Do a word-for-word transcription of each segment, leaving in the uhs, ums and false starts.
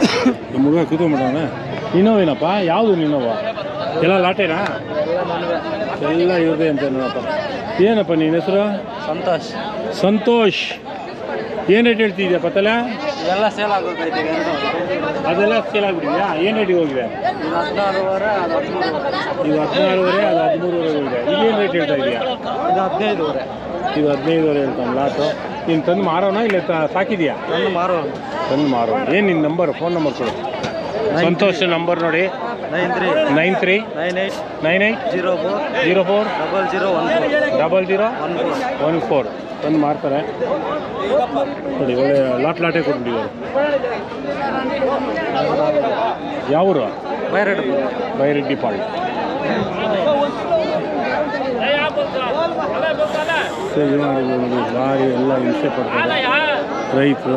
ಮಗ ಕೂತ್ಕೊಂಡ್ಬಿಟ್ಟವನ. ಇನ್ನೋವೇನಪ್ಪ? ಯಾವುದು ನಿನ್ನೋವ? ಎಲ್ಲ ಲಾಟೇನಾ? ಎಲ್ಲ ಇರೋದೇ ಅಂತ ನೋಡಪ್ಪ. ಏನಪ್ಪ ನಿನ್ನ ಹೆಸರು? ಸಂತೋಷ್. ಸಂತೋಷ್. ಏನು ರೇಟ್ ಹೇಳ್ತಿದ್ಯಾ ಪತ್ತಲ? ಎಲ್ಲ ಸೇಲ್ ಆಗೋದೈತೆ. ಅದೆಲ್ಲ ಸೇಲ್ ಆಗಿಬಿಟ್ಟಿದ್ಯಾ? ಏನು ರೇಟಿಗೆ ಹೋಗಿದೆ? ಹದಿನಾರುವರೆ ಅದು ಹದಿಮೂರುವರೆ. ಇದು ಹದಿನಾರುವರೆ ಅದು ಹದಿಮೂರುವರೆ ಹೋಗಿದೆ. ಇದೇನು ರೇಟ್ ಹೇಳ್ತಾ ಇದೆಯಾ? ಇದು ಹದಿನೈದುವರೆ. ಇದು ಹದಿನೈದುವರೆ ಹೇಳ್ತಾನೆ ಲಾಟು. ನೀನು ತಂದು ಮಾರೋಣ ಇಲ್ಲ ಸಾಕಿದೆಯಾ? ತಂದು ಮಾರೋ. ತಂದು ಮಾರೋ. ಏನು ನಿನ್ನ ನಂಬರ್, ಫೋನ್ ನಂಬರ್ ಕೊಡು. ಸಂತೋಷ್ ನಂಬರ್ ನೋಡಿ. Nine three nine three nine eight nine eight zero four zero four double zero one four double zero one four one four ತಂದು ಮಾರ್ತಾರೆ ನೋಡಿ. ಒಳ್ಳೆ ಲಾಟ್ ಲಾಟೇ ಕೊಟ್ಬಿಟ್ಟಿದ್ದಾರೆ. ಯಾವರು? ಬೈರೆಡ್ಡಿ. ಬೈರೆಡ್ಡಿ ಪಾಳ್ಯ. ಸರಿ ನೋಡಿ, ಭಾರಿ ಎಲ್ಲ ಹಿಂಸೆ ಪಡ್ತಾರೆ ರೈತರು.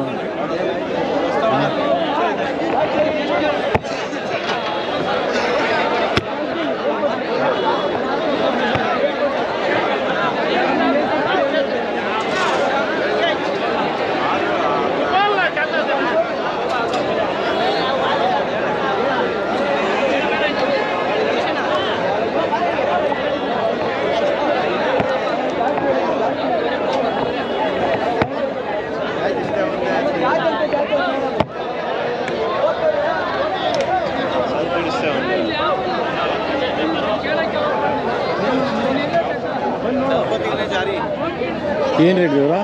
ಏನು ರೇಟ್ ಇವರ?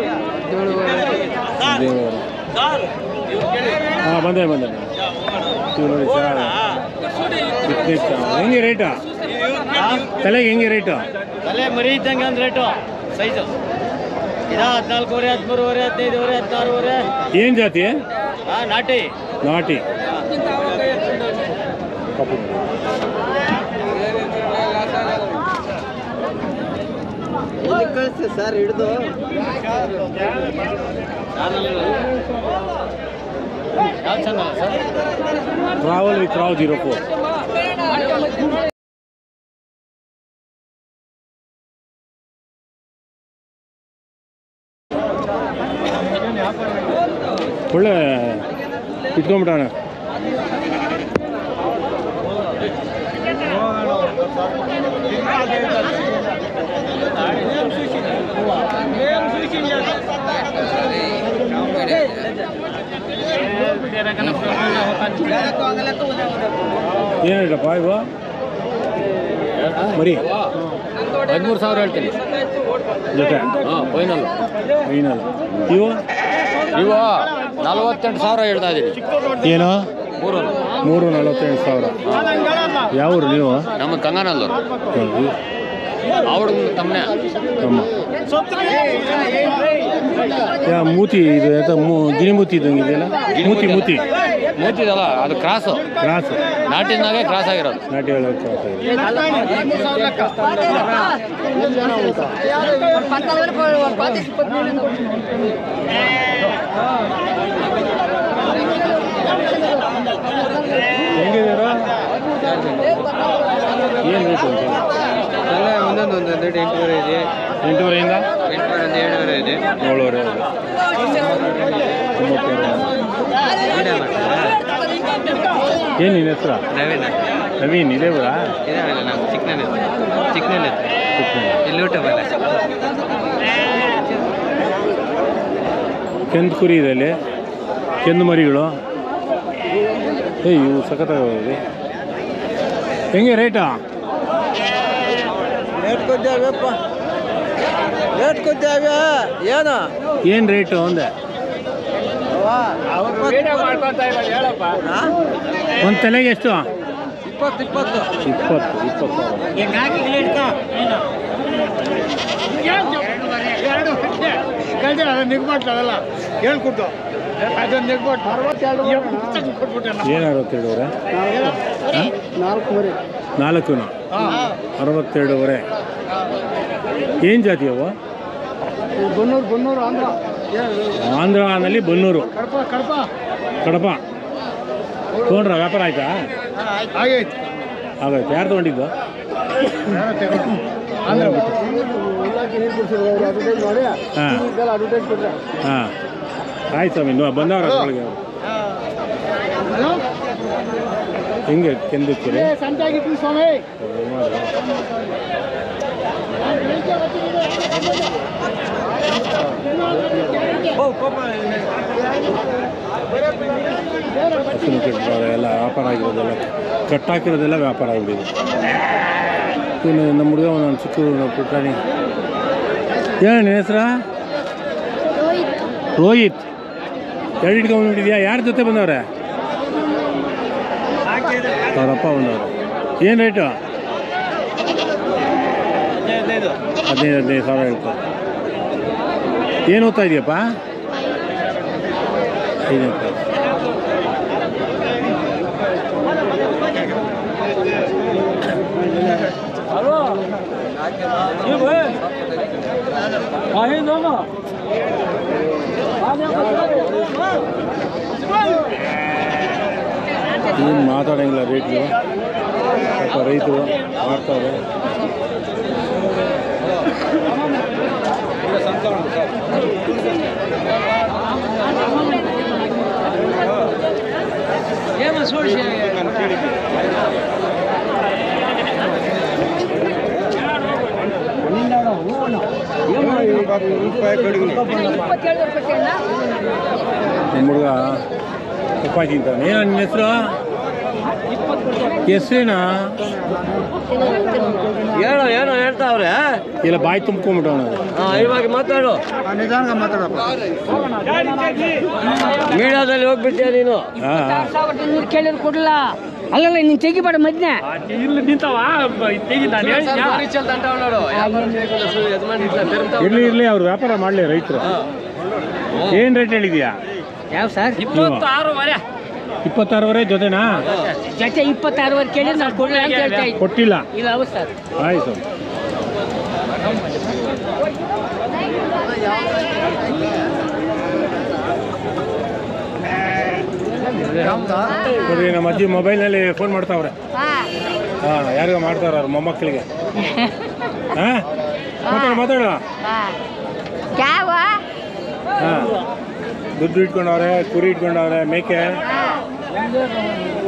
ಹಾಂ ಬಂದೆ ಬಂದೆ ಇವು ನೋಡಿ ಸರ್. ಹೆಂಗೆ ರೇಟು? ತಲೆಗೆ ಹೆಂಗೆ ರೇಟು? ತಲೆ ಮರಿ ಇದ್ದಂಗೆ ಒಂದು ರೇಟು ಸೈಜು. ಇದ ಹದಿನಾಲ್ಕೂವರೆ ಹದಿಮೂರುವರೆ ಹದಿನೈದುವರೆ ಹದಿನಾರುವರೆ. ಏನು ಜಾತಿ? ಹಾಂ ನಾಟಿ. ನಾಟಿ. ಕಳಿಸ್ತೀವಿ ಸರ್ ಹಿಡಿದು. ಯಾವ channel sir? Travel with Rao zero four. ಒಳ್ಳೆ ಇಟ್ಕೊಂಡ್ಬಿಟ್ಟಾನ. ಏನಿಲ್ಲಪ್ಪ ಇವ ಮರಿ ಹದಿಮೂರು ಸಾವಿರ ಹೇಳ್ತೀನಿ ಜೊತೆ. ಹಾಂ ಫೈನಲ್ ಫೈನಲ್. ಇವು ಇವ ನಲ್ವತ್ತೆಂಟು ಸಾವಿರ ಹೇಳ್ತಾ ಇದ್ದೀನಿ. ಏನು? ಮೂರು ಮೂರು ನಲವತ್ತೆಂಟು ಸಾವಿರ. ಯಾವರು ನೀವು? ನಮ್ಮ ಕಂಗನಲ್ಲೂರು. ಅವ್ರ ತಮ್ಮನೆ ತಮ್ಮ. ಯಾ ಮೂತಿ ಇದು ಆಯ್ತಾ? ಮೂ ಗಿಣಿ ಮೂತಿ ಇದ್ದಂಗೆ ಇದೆಯಲ್ಲ? ಮೂತಿ ಮೂತಿ ಮೂತಿದಲ್ಲ ಅದು ಕ್ರಾಸು. ಕ್ರಾಸ್ ನಾಟಿನಾಗೆ ಕ್ರಾಸ್ ಆಗಿರೋದು. ನಾಟಿ ಒಳಗೆ ಕ್ರಾಸ್ ಆಗಿದೆ. ಹೆಂಗಿದ್ದೀರ? ಏನು ರೇಟ್ ಅಂತ? ಒಂದೊಂದು ಒಂದು ರೇಟ್ ಎಂಟೂವರೆ ಇದೆ. ಎಂಟೂವರೆಯಿಂದ ಎಂಟೂವರೆಯಿಂದ ಏಳುವರೆ ಇದೆ. ಏಳುವರೆ ಇದೆ. ಏನು ನಿನ್ನ ಹೆಸರು? ನವೀನ್. ನವೀನ್ ಇದೇ ಊರಾ? ಇದೇ ನಾವು ಚಿಕ್ಕನಲ್ಲಿ ಚಿಕ್ಕನಲ್ಲಿ ಇಲ್ಲಿ ಊಟ ಬಲ್ಲ. ಕೆಂದು ಕುರಿ ಇದೆ ಅಲ್ಲಿ, ಕೆಂದು ಮರಿಗಳು. ಏಯ್ ಇವು ಸಖತ್ತಾಗಿದೆ. ಹೆಂಗೆ ರೇಟಾ? Rate ಕೊದ್ದಾವೆಪ್ಪ, rate ಕೊದ್ದಾವೆ. ಏನು ಏನು ರೇಟು ಒಂದೆ? ಒಂದು ತಲೆಗೆ ಎಷ್ಟು? ಇಪ್ಪತ್ತು ಇಪ್ಪತ್ತು ಇಪ್ಪತ್ತು ಇಪ್ಪತ್ತು ನಿಗ್ಬಾಟ್ಲಲ್ಲ ಹೇಳ್ಕೊಟ್ಟು ಅದನ್ನು ನಿಗ್ಬಾಟ್ ಅರವತ್ತೆರಡು ಏನು ಅರವತ್ತೆರಡುವರೆ? ನಾಲ್ಕೂವರೆ ನಾಲ್ಕು ಅರವತ್ತೆರಡುವರೆ. ಏನು ಜಾತಿ ಅವು? ಬನ್ನೂರು ಬನ್ನೂರು ಆಂಧ್ರ. ಆಂಧ್ರನಲ್ಲಿ ಬನ್ನೂರು. ಕಡಪ ಕಡಪ ಕಡಪ ತೊಗೊಂಡ್ರ? ವ್ಯಾಪಾರ ಆಯ್ತಾ? ಆಗೈತೆ ಆಗಾಯ್ತು. ಯಾರು ತೊಗೊಂಡಿದ್ದು? ಆಂಧ್ರ ಹಾಂ ಅಡ್ವರ್ಟೈಸ್ ಕೊಟ್ಟರೆ. ಹಾಂ ಆಯ್ತು ಸ್ವಾಮಿ. ಬಂದವ್ರ ಹೆಂಗೆ ಕೆಂದಿರ್ತೀರಿ ಹಸಿರು ಕಟ್ಟಿದ್ದಾರೆ ಎಲ್ಲ ವ್ಯಾಪಾರ ಆಗಿರೋದೆಲ್ಲ ಕಟ್ಟಾಕಿರೋದೆಲ್ಲ ವ್ಯಾಪಾರ ಆಗಿಬಿಟ್ಟಿದೆ. ಇನ್ನು ನಮ್ಮ ಹುಡುಗ ಒಂದು ಚಿಕ್ಕ ಪುಟ್ಟಾಣಿ ಏನು ನಿನ್ನ ಹೆಸರಾ? ರೋಹಿತ್. ಎರಡು ಇಟ್ಕೊಂಡ್ಬಿಟ್ಟಿದ್ಯಾ? ಯಾರ ಜೊತೆ ಬಂದವ್ರೆ? ಅವರಪ್ಪ ಬಂದವರು. ಏನು ರೇಟು? ಹದಿನೈದು ಹದಿನೈದು ಸಾವಿರ ಹೇಳ್ತಾರೆ. ಏನು ಓದ್ತಾ ಇದೆಯಪ್ಪ? ಐದನೇ ಕ್ಲಾಸ್. ಏನು ಮಾತಾಡೋಂಗಿಲ್ಲ ರೇಟ್ಗಳು. ಸ್ವಲ್ಪ ರೈತರು ಮಾಡ್ತಾರೆ. ನಮ್ಮ ಹುಡುಗ ರೂಪಾಯಿ ತಿಂತಾನೆ. ಏನೋ ನಿನ್ನ ಹೆಸರು? ಹೆಸ್ರೇನಾ? ಹೇಳೋ ಏನೋ ಹೇಳ್ತಾವ್ರೆ. ಇಲ್ಲ ಬಾಯಿ ತುಂಬ್ಕೊಂಬಿಟ್ಟವನು. ಇವಾಗ ಮಾತಾಡು. ಮೀಡಿಯಾದಲ್ಲಿ ಹೋಗ್ಬಿಟ್ಟೆ ನೀನು. ಕೇಳಿದ್ರು ಕೊಡಲ್ಲ. ಅಲ್ಲಲ್ಲ ನೀನು ತೆಗಿಬೇಡ ಮಧ್ಯ ಇರ್ಲಿ ಇರ್ಲಿ ಅವ್ರು ವ್ಯಾಪಾರ ಮಾಡಲಿ ರೈತರು. ಏನು ರೇಟ್ ಹೇಳಿದ್ಯಾ? ಯಾವ ಸರ್? ಇಪ್ಪತ್ತಾರುವರೆ. ಇಪ್ಪತ್ತಾರುವರೆ ಜೊತೆನಾ? ಜೊತೆ ಇಪ್ಪತ್ತಾರುವರೆ ಕೇಳಿ ನಾವು ಕೊಡಲ್ಲ ಅಂತ ಹೇಳ್ತಾ ಇದ್ದೀವಿ. ಕೊಟ್ಟಿಲ್ಲ? ಇಲ್ಲ ಹೌದು ಸರ್. ಆಯ್ತು. ನೋಡ್ರಿ ನಮ್ಮ ಅಜ್ಜಿ ಮೊಬೈಲ್ನಲ್ಲಿ ಫೋನ್ ಮಾಡ್ತಾವ್ರೆ. ಹಾಂ ಯಾರಿಗೋ ಮಾಡ್ತಾರ ಅವ್ರ ಮೊಮ್ಮಕ್ಕಳಿಗೆ. ಹಾಂ ಮಾತಾಡ ಮಾತಾಡ. ಹಾಂ ದುಡ್ಡು ಇಟ್ಕೊಂಡವ್ರೆ, ಕುರಿ ಇಟ್ಕೊಂಡವ್ರೆ, ಮೇಕೆ.